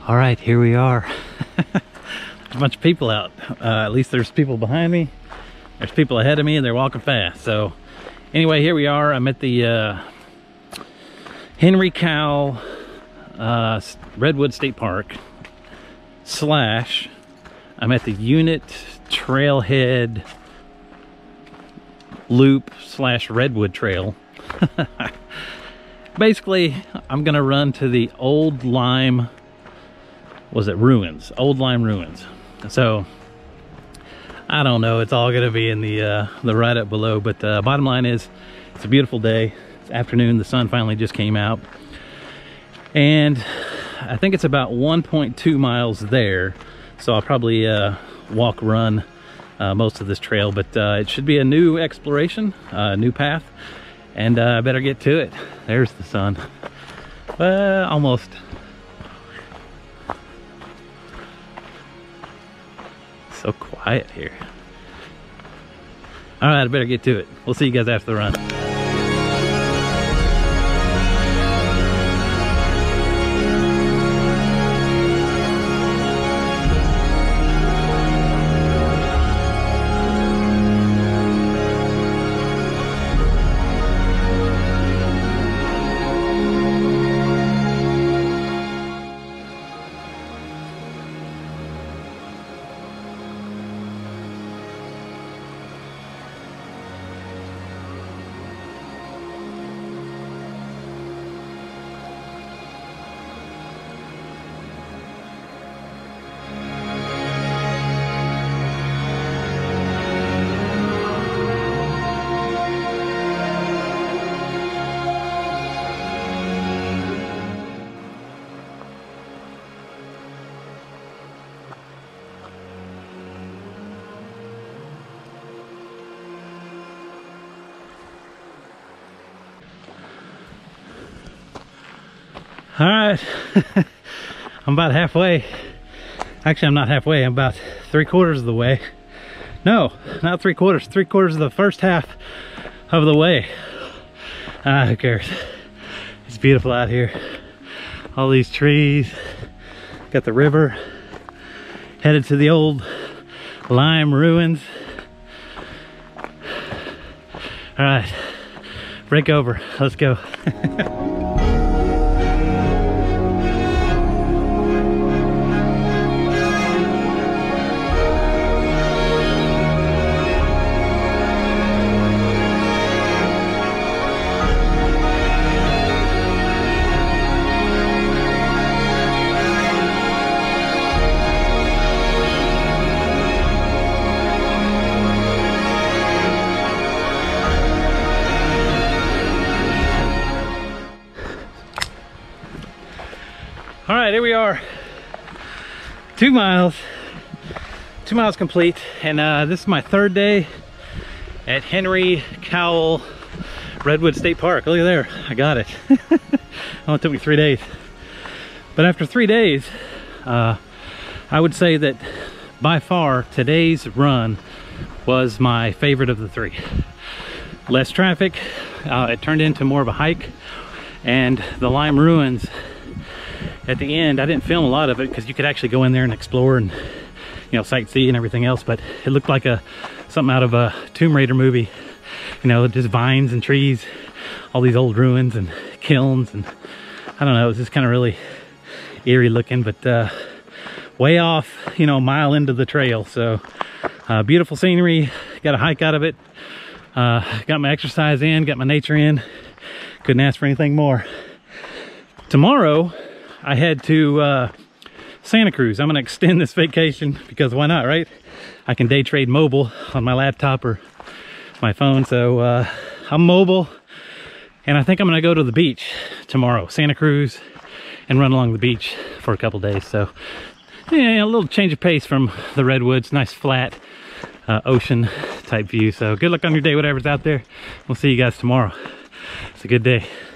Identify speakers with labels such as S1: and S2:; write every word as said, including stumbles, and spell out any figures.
S1: All right, here we are. There's a bunch of people out. Uh, at least there's people behind me. There's people ahead of me and they're walking fast. So anyway, here we are. I'm at the uh, Henry Cowell uh, Redwood State Park slash I'm at the Unit Trailhead Loop slash Redwood Trail. Basically, I'm gonna run to the Old Lime, was it Ruins? Old Lime Ruins. So I don't know, it's all gonna be in the uh, the write up below, but uh, bottom line is it's a beautiful day. It's afternoon, the sun finally just came out. And I think it's about one point two miles there. So I'll probably uh, walk, run uh, most of this trail, but uh, it should be a new exploration, a uh, new path. And uh, I better get to it. There's the sun. Well, almost. So quiet here. All right, I better get to it. We'll see you guys after the run. All right, I'm about halfway. Actually, I'm not halfway, I'm about three quarters of the way. No, not three quarters, three quarters of the first half of the way. Ah, who cares? It's beautiful out here. All these trees, got the river, headed to the Old Lime Ruins. All right, break over, let's go. All right, here we are, two miles, two miles complete. And uh, this is my third day at Henry Cowell Redwood State Park. Look at there, I got it. It only took me three days. But after three days, uh, I would say that by far today's run was my favorite of the three. Less traffic, uh, it turned into more of a hike, and the Lime Ruins at the end, I didn't film a lot of it because you could actually go in there and explore and, you know, sightsee and everything else, but it looked like a something out of a Tomb Raider movie. You know, just vines and trees, all these old ruins and kilns, and I don't know, it was just kind of really eerie looking, but uh, way off, you know, a mile into the trail. So uh, beautiful scenery, got a hike out of it, uh, got my exercise in, got my nature in, couldn't ask for anything more. Tomorrow, I head to uh, Santa Cruz. I'm gonna extend this vacation because why not, right? I can day trade mobile on my laptop or my phone. So uh, I'm mobile, and I think I'm gonna go to the beach tomorrow, Santa Cruz, and run along the beach for a couple days. So yeah, a little change of pace from the redwoods, nice flat uh, ocean type view. So good luck on your day, whatever's out there. We'll see you guys tomorrow. It's a good day.